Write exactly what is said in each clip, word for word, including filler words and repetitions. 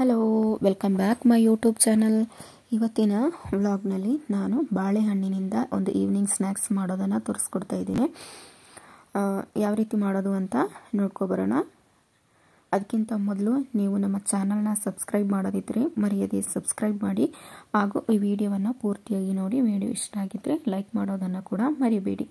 Hello, welcome back my YouTube channel. ಇವತ್ತಿನ ವ್ಲಾಗ್ನಲ್ಲಿ ನಾನು ಬಾಳೆಹಣ್ಣಿನಿಂದ ಒಂದು ಈವ್ನಿಂಗ್ ಸ್ನ್ಯಾಕ್ಸ್ ಮಾಡೋದನ್ನು ತೋರಿಸ್ಕೊಡ್ತಾ ಇದ್ದೀನಿ. ಯಾವ ರೀತಿ ಮಾಡೋದು ಅಂತ ನೋಡ್ಕೊಬರೋಣ. ಅದಕ್ಕಿಂತ ಮೊದಲು ನೀವು ನಮ್ಮ ಚಾನಲ್ನ ಸಬ್ಸ್ಕ್ರೈಬ್ ಮಾಡೋದಿದ್ದರೆ ಮರೆಯದೆ ಸಬ್ಸ್ಕ್ರೈಬ್ ಮಾಡಿ, ಹಾಗೂ ಈ ವಿಡಿಯೋವನ್ನು ಪೂರ್ತಿಯಾಗಿ ನೋಡಿ. ವಿಡಿಯೋ ಇಷ್ಟ ಆಗಿದ್ದರೆ ಲೈಕ್ ಮಾಡೋದನ್ನು ಕೂಡ ಮರಿಬೇಡಿ.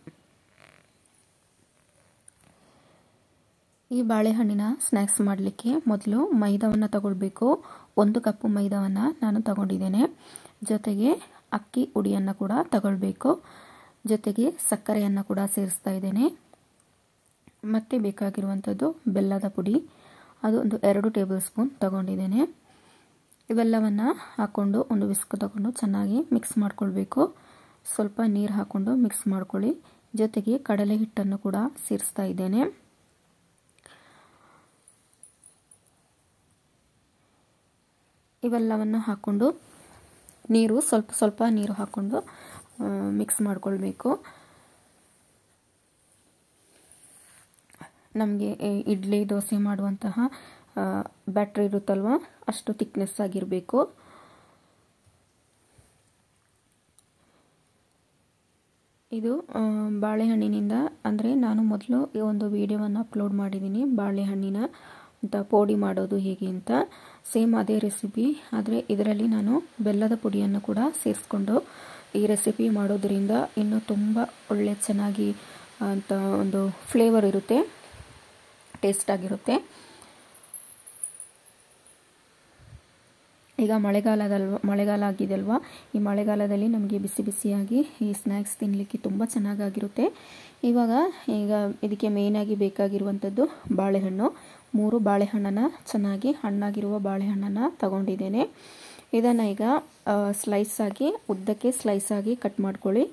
ಈ ಬಾಳೆಹಣ್ಣಿನ ಸ್ನ್ಯಾಕ್ಸ್ ಮಾಡಲಿಕ್ಕೆ ಮೊದಲು ಮೈದಾವನ್ನು ತಗೊಳ್ಬೇಕು. ಒಂದು ಕಪ್ಪು ಮೈದಾವನ್ನು ನಾನು ತಗೊಂಡಿದ್ದೇನೆ. ಜೊತೆಗೆ ಅಕ್ಕಿ ಹುಡಿಯನ್ನು ಕೂಡ ತಗೊಳ್ಬೇಕು. ಜೊತೆಗೆ ಸಕ್ಕರೆಯನ್ನು ಕೂಡ ಸೇರಿಸ್ತಾ ಇದ್ದೇನೆ. ಮತ್ತೆ ಬೇಕಾಗಿರುವಂಥದ್ದು ಬೆಲ್ಲದ ಪುಡಿ, ಅದು ಒಂದು ಎರಡು ಟೇಬಲ್ ಸ್ಪೂನ್ ತಗೊಂಡಿದ್ದೇನೆ. ಇವೆಲ್ಲವನ್ನು ಹಾಕ್ಕೊಂಡು ಒಂದು ವಿಸ್ಕ್ ತಗೊಂಡು ಚೆನ್ನಾಗಿ ಮಿಕ್ಸ್ ಮಾಡ್ಕೊಳ್ಬೇಕು. ಸ್ವಲ್ಪ ನೀರು ಹಾಕ್ಕೊಂಡು ಮಿಕ್ಸ್ ಮಾಡ್ಕೊಳ್ಳಿ. ಜೊತೆಗೆ ಕಡಲೆ ಹಿಟ್ಟನ್ನು ಕೂಡ ಸೇರಿಸ್ತಾ ಇದ್ದೇನೆ. ಇವೆಲ್ಲವನ್ನು ಹಾಕ್ಕೊಂಡು ನೀರು ಸ್ವಲ್ಪ ಸ್ವಲ್ಪ ನೀರು ಹಾಕ್ಕೊಂಡು ಮಿಕ್ಸ್ ಮಾಡ್ಕೊಳ್ಬೇಕು. ನಮಗೆ ಇಡ್ಲಿ ದೋಸೆ ಮಾಡುವಂತಹ ಬ್ಯಾಟ್ರಿ ಇರುತ್ತಲ್ವ, ಅಷ್ಟು ಥಿಕ್ನೆಸ್ ಆಗಿರಬೇಕು. ಇದು ಬಾಳೆಹಣ್ಣಿನಿಂದ, ಅಂದರೆ ನಾನು ಮೊದಲು ಈ ಒಂದು ವಿಡಿಯೋವನ್ನು ಅಪ್ಲೋಡ್ ಮಾಡಿದ್ದೀನಿ, ಬಾಳೆಹಣ್ಣಿನ ಅಂತ ಪುಡಿ ಮಾಡೋದು ಹೇಗೆ ಅಂತ. ಸೇಮ್ ಅದೇ ರೆಸಿಪಿ, ಆದರೆ ಇದರಲ್ಲಿ ನಾನು ಬೆಲ್ಲದ ಪುಡಿಯನ್ನು ಕೂಡ ಸೇರಿಸ್ಕೊಂಡು ಈ ರೆಸಿಪಿ ಮಾಡೋದ್ರಿಂದ ಇನ್ನೂ ತುಂಬ ಒಳ್ಳೆ ಚೆನ್ನಾಗಿ ಅಂತ ಒಂದು ಫ್ಲೇವರ್ ಇರುತ್ತೆ, ಟೇಸ್ಟ್ ಆಗಿರುತ್ತೆ. ಈಗ ಮಳೆಗಾಲದಲ್ವ ಮಳೆಗಾಲ ಆಗಿದೆ ಅಲ್ವಾ, ಈ ಮಳೆಗಾಲದಲ್ಲಿ ನಮಗೆ ಬಿಸಿ ಬಿಸಿಯಾಗಿ ಈ ಸ್ನ್ಯಾಕ್ಸ್ ತಿನ್ನಲಿಕ್ಕೆ ತುಂಬ ಚೆನ್ನಾಗಿರುತ್ತೆ. ಇವಾಗ ಈಗ ಇದಕ್ಕೆ ಮೇಯ್ನಾಗಿ ಬೇಕಾಗಿರುವಂಥದ್ದು ಬಾಳೆಹಣ್ಣು. ಮೂರು ಬಾಳೆಹಣ್ಣನ್ನು, ಚೆನ್ನಾಗಿ ಹಣ್ಣಾಗಿರುವ ಬಾಳೆಹಣ್ಣನ್ನು ತಗೊಂಡಿದ್ದೇನೆ. ಇದನ್ನು ಈಗ ಸ್ಲೈಸ್ ಆಗಿ, ಉದ್ದಕ್ಕೆ ಸ್ಲೈಸ್ ಆಗಿ ಕಟ್ ಮಾಡ್ಕೊಳ್ಳಿ.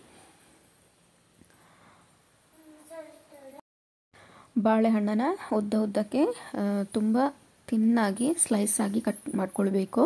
ಬಾಳೆಹಣ್ಣನ್ನು ಉದ್ದ ಉದ್ದಕ್ಕೆ ತುಂಬ ತಿನ್ನಾಗಿ ಸ್ಲೈಸ್ ಆಗಿ ಕಟ್ ಮಾಡ್ಕೊಳ್ಬೇಕು.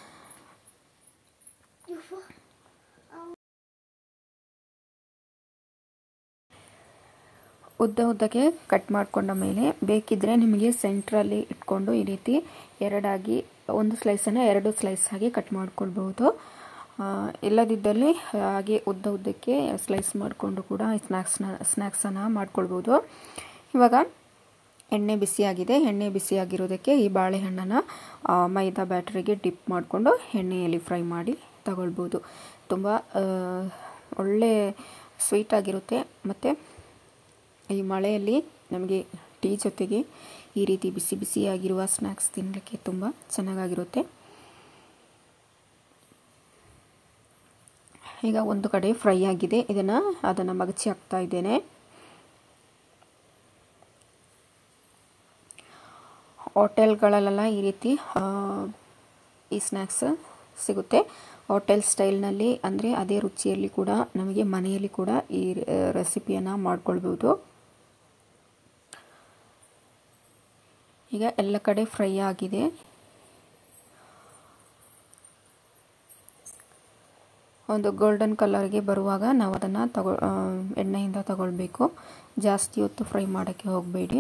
ಉದ್ದ ಉದ್ದಕ್ಕೆ ಕಟ್ ಮಾಡ್ಕೊಂಡ ಮೇಲೆ ಬೇಕಿದ್ರೆ ನಿಮಗೆ ಸೆಂಟ್ರಲ್ಲಿ ಇಟ್ಕೊಂಡು ಈ ರೀತಿ ಎರಡಾಗಿ, ಒಂದು ಸ್ಲೈಸನ್ನು ಎರಡು ಸ್ಲೈಸ್ ಆಗಿ ಕಟ್ ಮಾಡ್ಕೊಳ್ಬಹುದು. ಇಲ್ಲದಿದ್ದಲ್ಲಿ ಹಾಗೆ ಉದ್ದ ಉದ್ದಕ್ಕೆ ಸ್ಲೈಸ್ ಮಾಡಿಕೊಂಡು ಕೂಡ ಸ್ನ್ಯಾಕ್ಸ್ನ ಸ್ನ್ಯಾಕ್ಸನ್ನು ಮಾಡ್ಕೊಳ್ಬೋದು. ಇವಾಗ ಎಣ್ಣೆ ಬಿಸಿಯಾಗಿದೆ. ಎಣ್ಣೆ ಬಿಸಿಯಾಗಿರೋದಕ್ಕೆ ಈ ಬಾಳೆಹಣ್ಣನ್ನು ಮೈದಾ ಬ್ಯಾಟ್ರಿಗೆ ಡಿಪ್ ಮಾಡಿಕೊಂಡು ಎಣ್ಣೆಯಲ್ಲಿ ಫ್ರೈ ಮಾಡಿ ತಗೊಳ್ಬೋದು. ತುಂಬ ಒಳ್ಳೆ ಸ್ವೀಟಾಗಿರುತ್ತೆ. ಮತ್ತು ಈ ಮಳೆಯಲ್ಲಿ ನಮಗೆ ಟೀ ಜೊತೆಗೆ ಈ ರೀತಿ ಬಿಸಿ ಬಿಸಿಯಾಗಿರುವ ಸ್ನ್ಯಾಕ್ಸ್ ತಿನ್ನಲಿಕ್ಕೆ ತುಂಬ ಚೆನ್ನಾಗಿರುತ್ತೆ. ಈಗ ಒಂದು ಕಡೆ ಫ್ರೈ ಆಗಿದೆ, ಇದನ್ನು ಅದನ್ನು ಮಗಚಿ ಹಾಕ್ತಾ ಇದ್ದೇನೆ. ಹೋಟೆಲ್ಗಳಲ್ಲೆಲ್ಲ ಈ ರೀತಿ ಈ ಸ್ನ್ಯಾಕ್ಸ್ ಸಿಗುತ್ತೆ. ಹೋಟೆಲ್ ಸ್ಟೈಲ್ನಲ್ಲಿ, ಅಂದರೆ ಅದೇ ರುಚಿಯಲ್ಲಿ ಕೂಡ ನಮಗೆ ಮನೆಯಲ್ಲಿ ಕೂಡ ಈ ರೆಸಿಪಿಯನ್ನು ಮಾಡ್ಕೊಳ್ಬೋದು. ಈಗ ಎಲ್ಲ ಕಡೆ ಫ್ರೈ ಆಗಿದೆ. ಒಂದು ಗೋಲ್ಡನ್ ಕಲರ್ಗೆ ಬರುವಾಗ ನಾವು ಅದನ್ನು ತಗೊ ಎಣ್ಣೆಯಿಂದ ತಗೊಳ್ಬೇಕು. ಜಾಸ್ತಿ ಹೊತ್ತು ಫ್ರೈ ಮಾಡೋಕ್ಕೆ ಹೋಗಬೇಡಿ.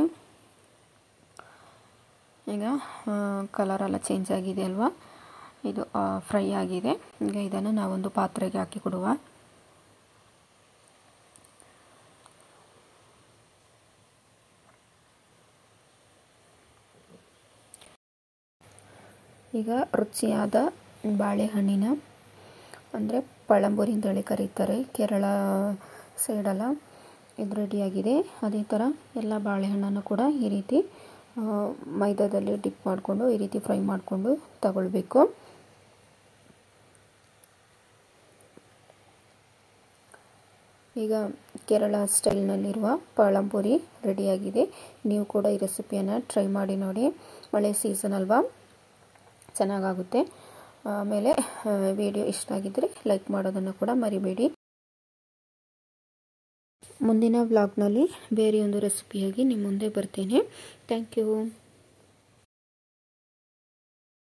ಈಗ ಕಲರೆಲ್ಲ ಚೇಂಜ್ ಆಗಿದೆ ಅಲ್ವಾ, ಇದು ಫ್ರೈ ಆಗಿದೆ. ಈಗ ಇದನ್ನು ನಾವೊಂದು ಪಾತ್ರೆಗೆ ಹಾಕಿ ಕೊಡುವ. ಈಗ ರುಚಿಯಾದ ಬಾಳೆಹಣ್ಣಿನ, ಅಂದರೆ ಪಳಂಬುರಿ ಅಂತೇಳಿ ಕರೀತಾರೆ ಕೇರಳ ಸೈಡೆಲ್ಲ, ಇದು ರೆಡಿಯಾಗಿದೆ. ಅದೇ ಥರ ಎಲ್ಲ ಬಾಳೆಹಣ್ಣನ್ನು ಕೂಡ ಈ ರೀತಿ ಮೈದಾದಲ್ಲಿ ಡಿಪ್ ಮಾಡಿಕೊಂಡು ಈ ರೀತಿ ಫ್ರೈ ಮಾಡಿಕೊಂಡು ತಗೊಳ್ಬೇಕು. ಈಗ ಕೇರಳ ಸ್ಟೈಲ್ನಲ್ಲಿರುವ ಪಳಂಪುರಿ ರೆಡಿಯಾಗಿದೆ. ನೀವು ಕೂಡ ಈ ರೆಸಿಪಿಯನ್ನು ಟ್ರೈ ಮಾಡಿ ನೋಡಿ. ಮಳೆ ಸೀಸನ್ ಅಲ್ವಾ, ಚೆನ್ನಾಗಾಗುತ್ತೆ. ಆಮೇಲೆ ವಿಡಿಯೋ ಇಷ್ಟ ಆಗಿದ್ದರೆ ಲೈಕ್ ಮಾಡೋದನ್ನು ಕೂಡ ಮರಿಬೇಡಿ. ಮುಂದಿನ ವ್ಲಾಗ್ನಲ್ಲಿ ಬೇರೆ ಒಂದು ರೆಸಿಪಿಯಾಗಿ ನಿಮ್ಮ ಮುಂದೆ ಬರ್ತೀನಿ. Thank you.